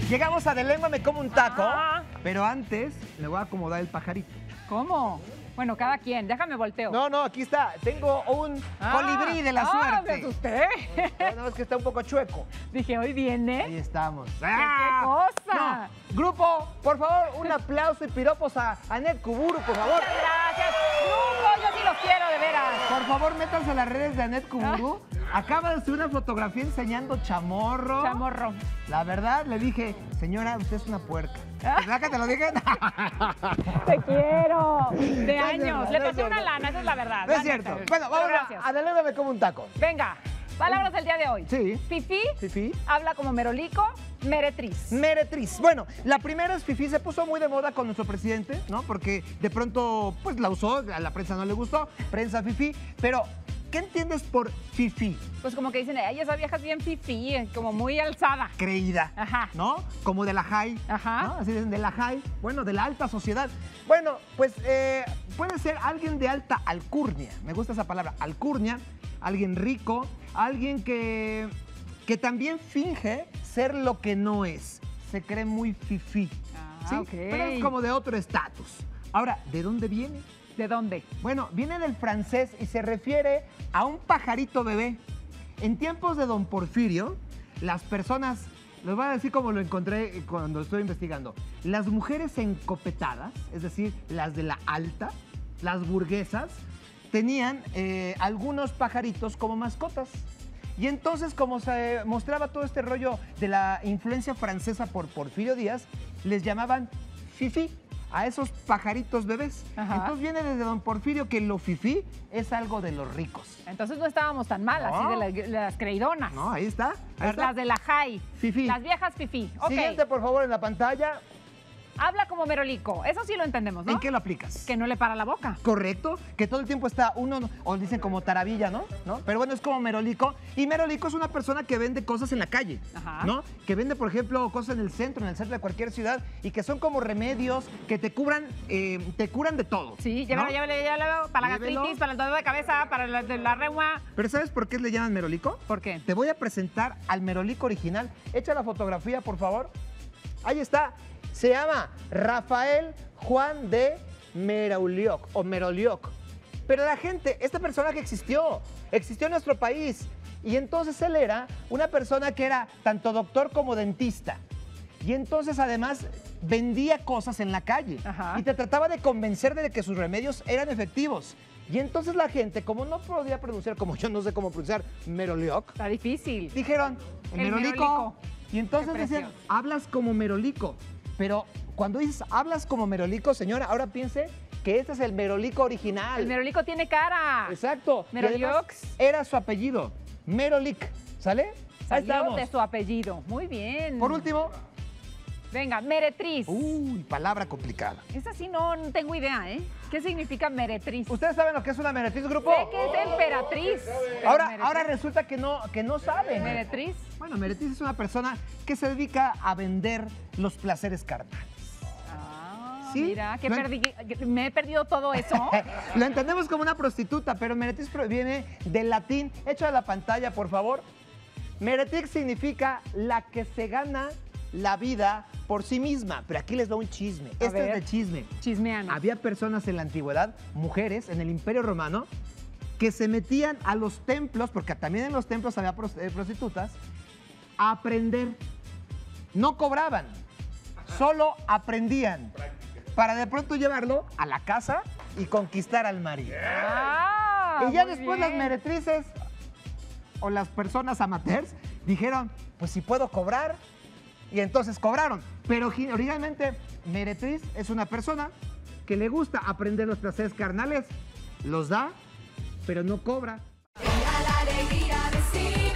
Llegamos a De Lengua Me Como un Taco, Ah. pero antes le voy a acomodar el pajarito. ¿Cómo? Bueno, cada quien. Déjame volteo. No, aquí está. Tengo un colibrí de la Me suerte. asusté. No, es que está un poco chueco. Dije, hoy viene. Ahí estamos. ¿Qué cosa? No. Grupo, por favor, un aplauso y piropos a Anet Kuburu, por favor. Muchas gracias. Grupo, yo sí los quiero, de veras. Por favor, métanse a las redes de Anet Kuburu. Acaba de subir una fotografía enseñando chamorro. Chamorro. La verdad, le dije, señora, usted es una puerca. ¿Verdad que te lo dije? Te quiero. De No es años. cierto, Le no es pasé cierto. una lana, esa es la verdad. No es la cierto. neta. Bueno, Pero vamos gracias. a De Lengua Me Como un Taco. Venga, palabras del día de hoy. Sí. Fifí, Fifí. habla como merolico, meretriz. Meretriz. Bueno, la primera es Fifí, se puso muy de moda con nuestro presidente, ¿no? Porque de pronto, pues la usó, a la prensa no le gustó, prensa Fifí, pero ¿qué entiendes por Fifí? Pues como que dicen, ay, esa vieja es bien fifí, como muy alzada. Creída, Ajá. ¿no? Como de la high, Ajá. ¿no? Así dicen, de la high, bueno, de la alta sociedad. Bueno, pues puede ser alguien de alta alcurnia, me gusta esa palabra, alcurnia, alguien rico, alguien que también finge ser lo que no es, se cree muy fifí, ¿sí? Ok. Pero es como de otro estatus. Ahora, ¿de dónde viene? ¿De dónde? Bueno, viene del francés y se refiere a un pajarito bebé. En tiempos de Don Porfirio, las personas, les voy a decir como lo encontré cuando estoy investigando, las mujeres encopetadas, es decir, las de la alta, las burguesas, tenían algunos pajaritos como mascotas. Y entonces, como se mostraba todo este rollo de la influencia francesa por Porfirio Díaz, les llamaban fifí a esos pajaritos bebés. Ajá. Entonces viene desde Don Porfirio que lo fifí es algo de los ricos. Entonces no estábamos tan mal, No. así de las creidonas. No, ahí está. Ahí está. Las de la high. Fifí. Las viejas fifí. Ok. Siguiente, por favor, en la pantalla. Habla como merolico. Eso sí lo entendemos, ¿no? ¿En qué lo aplicas? Que no le para la boca. Correcto, que todo el tiempo está uno, o dicen como taravilla, ¿no? Pero bueno, es como merolico. Y merolico es una persona que vende cosas en la calle, Ajá. ¿no? Que vende, por ejemplo, cosas en el centro de cualquier ciudad y que son como remedios que te curan de todo. Sí, ¿no? llévalo. Para la Llévelo. gastritis, para el dolor de cabeza, para la reuma. ¿Pero sabes por qué le llaman merolico? ¿Por qué? Te voy a presentar al merolico original. Echa la fotografía, por favor. Ahí está. Se llama Rafael Juan de Merolioc o Merolioc. Pero la gente, esta persona que existió en nuestro país. Y entonces él era una persona que era tanto doctor como dentista. Y entonces además vendía cosas en la calle. Ajá. Y te trataba de convencer de que sus remedios eran efectivos. Y entonces la gente, como no podía pronunciar, como yo no sé cómo pronunciar Merolioc, Está difícil. dijeron, El merolico. merolico. Y entonces Qué decían, precioso. hablas como merolico. Pero cuando dices, hablas como merolico, señora, ahora piense que este es el merolico original. El merolico tiene cara. Exacto. Y además Meroliox. era su apellido, Merolic, ¿sale? Ahí Salió estamos. de su apellido. Muy bien. Por último, Venga, meretriz. palabra complicada. Esa sí no tengo idea, ¿eh? ¿Qué significa meretriz? ¿Ustedes saben lo que es una meretriz, grupo? Sé que es emperatriz. pero Ahora meretriz. resulta que no saben. ¿Meretriz? Bueno, meretriz es una persona que se dedica a vender los placeres carnales. Ah, Sí, mira, lo me he perdido todo eso. Lo entendemos como una prostituta, pero meretriz proviene del latín. Echa a la pantalla, por favor. Meretriz significa la que se gana la vida por sí misma. Pero aquí les doy un chisme. Este ver. es de chisme. Chismeanos. Había personas en la antigüedad, mujeres, en el Imperio Romano, que se metían a los templos, porque también en los templos había prostitutas, a aprender. No cobraban, solo aprendían. Para de pronto llevarlo a la casa y conquistar al marido. Ah, Y ya muy después bien. las meretrices o las personas amateurs dijeron, pues si puedo cobrar, y entonces cobraron. Pero originalmente meretriz es una persona que le gusta aprender los placeres carnales, los da, pero no cobra. La alegría de sí.